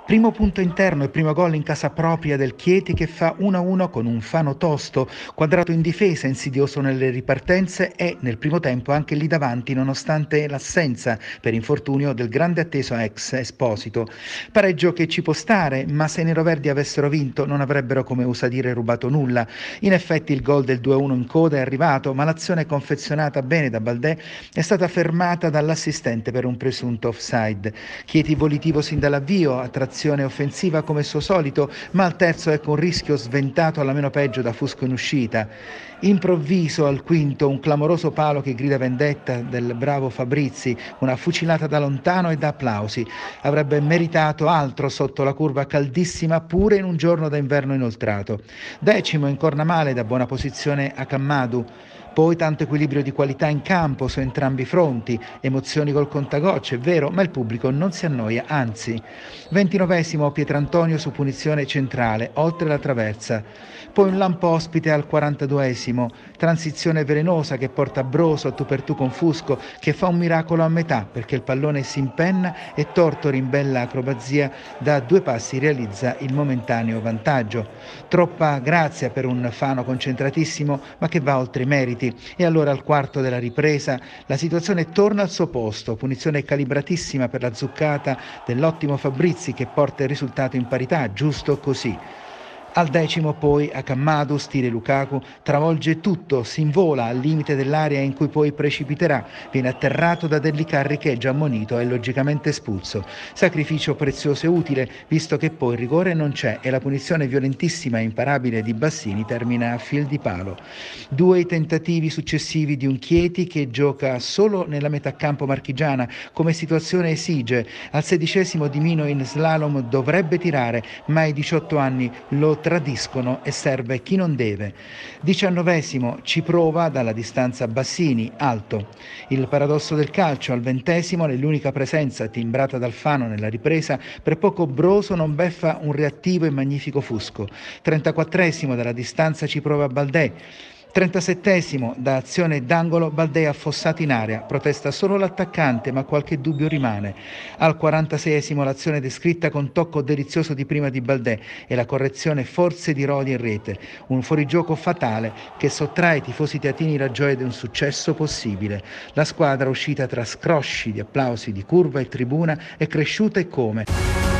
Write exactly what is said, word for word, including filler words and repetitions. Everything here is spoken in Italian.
Primo punto interno e primo gol in casa propria del Chieti che fa uno a uno con un Fano tosto, quadrato in difesa, insidioso nelle ripartenze e nel primo tempo anche lì davanti nonostante l'assenza per infortunio del grande atteso ex Esposito. Pareggio che ci può stare, ma se i neroverdi avessero vinto non avrebbero, come usa dire, rubato nulla. In effetti il gol del due a uno in coda è arrivato, ma l'azione confezionata bene da Baldé è stata fermata dall'assistente per un presunto offside. Chieti volitivo sin dall'avvio, attrazione offensiva come suo solito, ma al terzo ecco un rischio sventato alla meno peggio da Fusco in uscita. Improvviso al quinto un clamoroso palo che grida vendetta del bravo Fabrizi, una fucilata da lontano e da applausi. Avrebbe meritato altro sotto la curva caldissima pure in un giorno da inverno inoltrato. Decimo incorna male da buona posizione a Cammadu. Poi tanto equilibrio di qualità in campo su entrambi i fronti, emozioni col contagocce, è vero, ma il pubblico non si annoia, anzi. ventinovesimo Pietrantonio su punizione centrale, oltre la traversa. Poi un lampo ospite al quarantaduesimo, transizione velenosa che porta Broso a tu per tu con Fusco, che fa un miracolo a metà perché il pallone si impenna e Tortori in bella acrobazia da due passi realizza il momentaneo vantaggio. Troppa grazia per un Fano concentratissimo, ma che va oltre i meriti. E allora al quarto della ripresa la situazione torna al suo posto, punizione calibratissima per la zuccata dell'ottimo Fabrizi che porta il risultato in parità, giusto così. Al decimo poi Akamadu, stile Lukaku, travolge tutto, si invola al limite dell'area in cui poi precipiterà, viene atterrato da Dellicarri che è già ammonito e logicamente espulso. Sacrificio prezioso e utile, visto che poi il rigore non c'è e la punizione violentissima e imparabile di Bassini termina a fil di palo. Due i tentativi successivi di un Chieti che gioca solo nella metà campo marchigiana, come situazione esige. Al sedicesimo Di Mino in slalom dovrebbe tirare, ma ai diciotto anni lo tradiscono e serve chi non deve. diciannovesimo ci prova dalla distanza Bassini, alto. Il paradosso del calcio, al ventesimo nell'unica presenza timbrata dal Fano nella ripresa, per poco Broso non beffa un reattivo e magnifico Fusco. trentaquattresimo dalla distanza ci prova Baldé. trentasettesimo da azione d'angolo Baldé affossato in area, protesta solo l'attaccante ma qualche dubbio rimane. Al quarantaseiesimo l'azione descritta con tocco delizioso di prima di Baldé e la correzione forse di Rodi in rete, un fuorigioco fatale che sottrae ai tifosi teatini la gioia di un successo possibile. La squadra uscita tra scrosci di applausi di curva e tribuna è cresciuta e come.